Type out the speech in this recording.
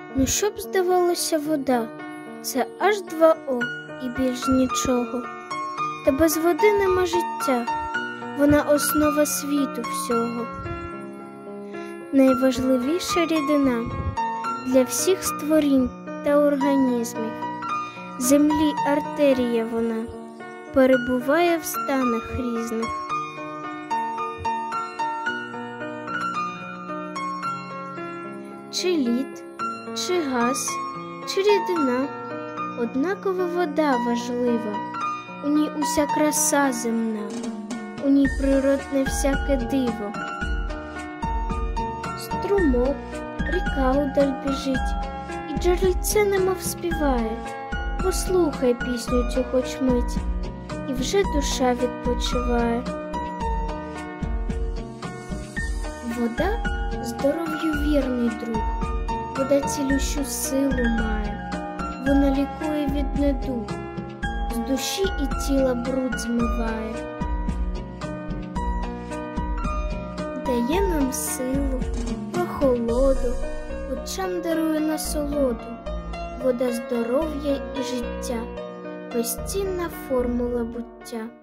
Ну що б здавалося, вода – це аж 2О і більш нічого. Та без води нема життя, вона основа світу всього. Найважливіша рідина для всіх створінь та організмів. Землі артерія вона, перебуває в станах різних. Чи лід, чи газ, чи рідина, однаково вода важлива, у ній уся краса земна, у ній природне всяке диво. Струмок, ріка удаль біжить, і джерельце немов співає. Послухай пісню цю хоч мить, і вже душа відпочиває. Вода – здоров'ю вірний друг, вода цілющу силу має, вона лікує від недуг, з душі і тіла бруд змиває. Дає нам силу, прохолоду, очам дарує насолоду, вода здоров'я і життя, безцінна формула буття.